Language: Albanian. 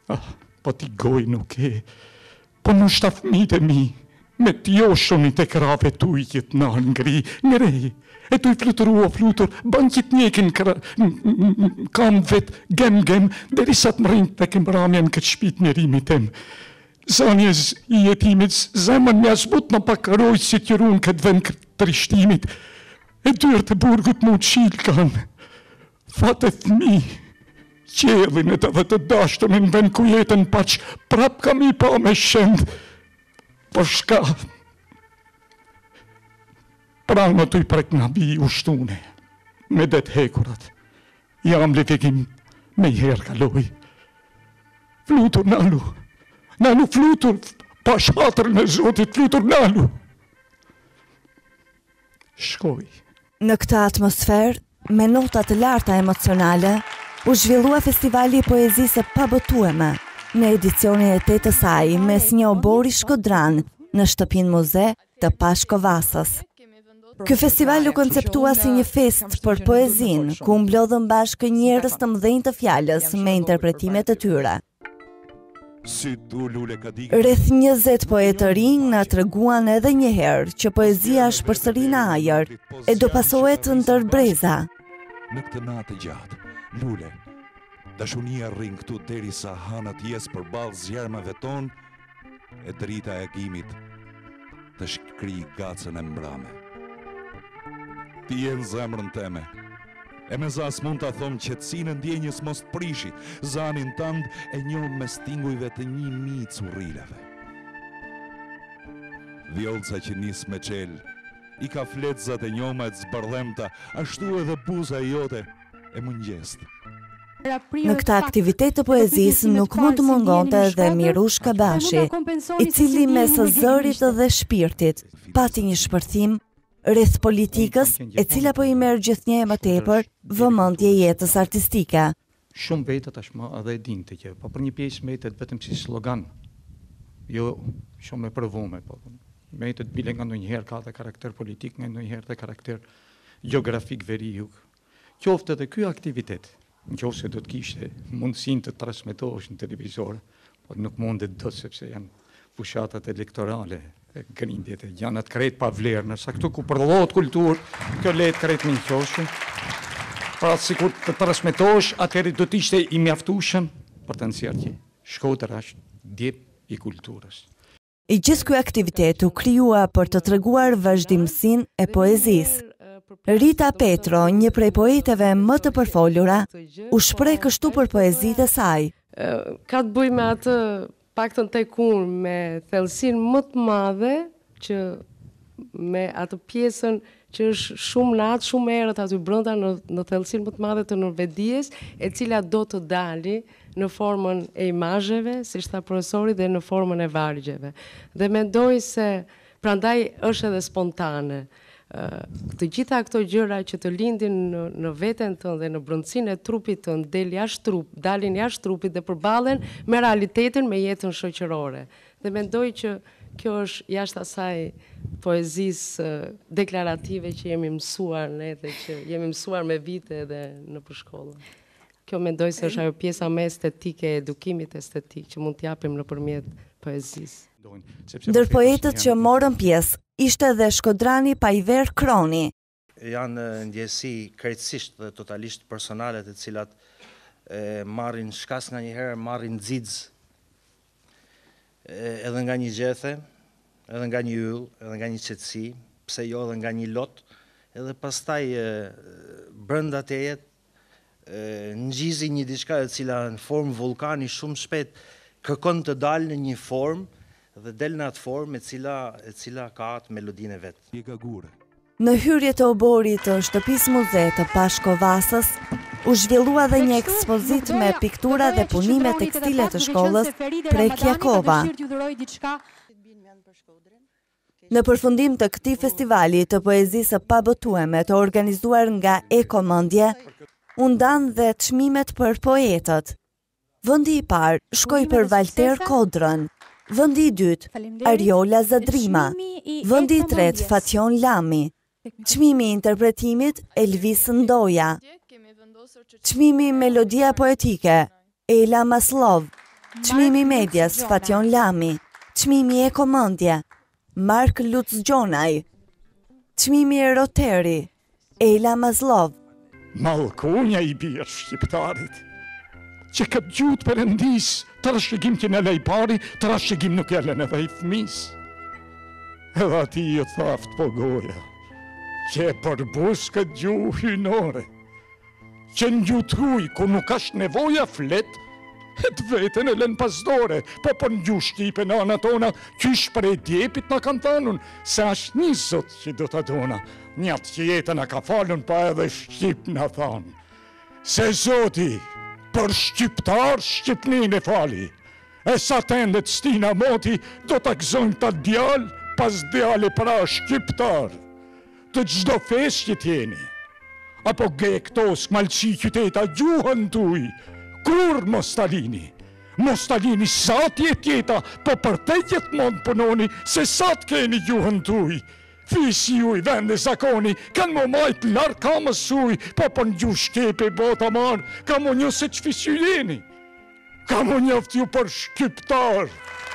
Po t'i goj nuk e, po në shtafmit e mi, me t'joshonit e krave tujkit në ngrej, e tu i flutur, ban qit njekin kam vet gem, derisa t'mërin të kemramjen këtë shpit njerimit tem. Zanjes i jetimit, zemën me asbut në pakaroj si t'jërun këtë vend këtë trishtimit, e dyrë të burgut mu t'shil kanë, fatet mi, qelin e të dhe të dashtën në vend ku jetën paq, prap kam i pa me shend, po shka, pra në të i prek nga bi ushtune, me det hekurat, jam levikim me i her kaloj. Flutur nalu flutur, pa shatër në zotit, flutur nalu. Shkoj. Në këtë atmosferë, me notat të larta emocionale, u zhvillua festivali i poezisë së pabotueme, në edicionin e 8 të saj, mes një obori shkodran në shtëpinë muze të Pashko Vasës. Ky festival u konceptua si një fest për poezinë, ku mblodhen bashkë njerëz të mëdhenj të fjalës me interpretimet e tyre. Rreth 20 poetë të rinj na treguan edhe një herë që poezia është përsëri në ajër e do pasohet ndër breza. Në këtë natë gjatë, Lule, dashunia rrin këtu derisa hanat jes përballë zjarmave ton e drita e agimit të shkri gacën e mbrame. Ti je në zemrën teme, e me zas mund të thom qetësinë e ndjenjës mos të prishi, zanin tënd e njoh me stingujve të 1000 currileve. Vjollca që nis me qel, i ka fletzat e njoma e të zbardhemta, ashtu edhe buza jote e mëngjest. Në këtë aktivitet të poezisë nuk mund të mungonte edhe Mirush Kabashi, i cili mes zërit dhe shpirtit pati një shpërthim rreth politikës, e cila po i merr gjithnjë më tepër vëmendje jetës artistike. Shumë vete tashmë edhe e dinte që, po për një pjesë mbetet vetëm si slogan. Jo shumë e provume, po. Mbetet bile nga ndonjëherë ka dhe karakter politik, nga ndonjëherë dhe karakter geografik veriuk. Qoftë edhe ky aktivitet, nëse do të kishte mundësinë të transmetohesh në televizor, po nuk mundet dot sepse janë fushatat elektorale, grindjet e gjanat krejt pa vlerë, nësa këtu ku përdhohet kulturë, kjo letë krejt një qoshë. Pra, si kur të transmetosh, atëri do t'ishte i mjaftushëm për të nësjerë që Shkodër është djep i kulturës. I gjithë ky aktivitet u krijua për të treguar vazhdimsinë e poezisë. Rita Petro, një prej poeteve më të përfolura, u shpreh kështu për poezitë e saj. Ka të bëj me atë paktën tek unë me thellësinë më të madhe që me atë pjesën që është shumë natë, shumë erët aty brenda në thellësinë më të madhe të Norvedies, e cila do të dali në formën e imazheve, siç tha profesori, dhe në formën e vargjeve. Dhe mendoj se prandaj është edhe spontane. Të gjitha këto gjëra që të lindin në veten tënde dhe në brendësinë e trupit tënd, dalin jashtë trupit dhe përballen me realitetin, me jetën shoqërore. Dhe mendoj që kjo është jashtë asaj poezisë deklarative që jemi mësuar ne dhe që jemi mësuar me vite edhe në përshkollë. Kjo mendoj se është ajo pjesa më estetike e edukimit estetik që mund t'japim nëpërmjet poezisë. Ndër poetët që morën pjesë ishte edhe shkodrani Pajver Kroni. Janë ndjesi krejtësisht dhe totalisht personale të cilat marrin shkas nga njëherë, marrin nxixh edhe nga një gjethe, edhe nga një yll, edhe nga një qetësi, pse jo edhe nga një lot, edhe pastaj brenda të jetë ngjizi një diçka e cila në formë vulkani shumë shpejt kërkon të dalë në një formë dhe del në atë formë e cila ka atë melodinë e vet. Në hyrje të oborit të shtëpisë muze të Pashko Vasës, u zhvillua dhe një ekspozit me piktura dhe punime tekstile të shkollës Prekjakova. Në përfundim të këtij festivali të poezisë së pabotueme të organizuar nga Ekomendje, u ndan dhe çmimet për poetët. Vendi i parë shkoi për Valter Kodrën, vendi i dytë Ariola Zadrima, vendi i tretë Fatjon Lami, çmimi i interpretimit Elvis Ndoja, çmimi Melodia Poetike Ela Maslov, Çmimi Medias Fation Lami, Çmimi Ekomendje Mark Lutz Gjonaj, Çmimi Roteri Ela Mazlov. Mallkonja I birë shqiptarit, që këtë gjutë Perëndis, trashëgim që në lej pari, trashëgim nuk jelen edhe I fëmis. Edhe ati I thaft po goja, që e përbus këtë gjuhë hynore, që në gjutë huj, ku nuk ashtë nevoja flet, të vetën e lën pasdore, po për në gjuhë shqipe në anë tona, qysh për e djepit në kanë thanun, se ashtë një zot që do të dona, njatë që jetën a ka falun, pa edhe shqip në thanë. Se zoti, për shqiptar, shqipnin e fali, e sa tendet Stina Moti, do të gëzojnë të djallë, pas djallë pra shqiptar, të gjdo fes që tjeni, apo gektos malqi qyteta gjuhën tuj, kur Mostalini? Mostalini sa tjeta, po për te gjithmonë punoni, se sa të keni gjuhën tuj. Fisi juj, vende zakoni, kanë më majtë larë kamës suj, po për në gjuhë shkepe bota marë, ka më një se që fisi ju jeni. Ka më njëft ju për shqiptar.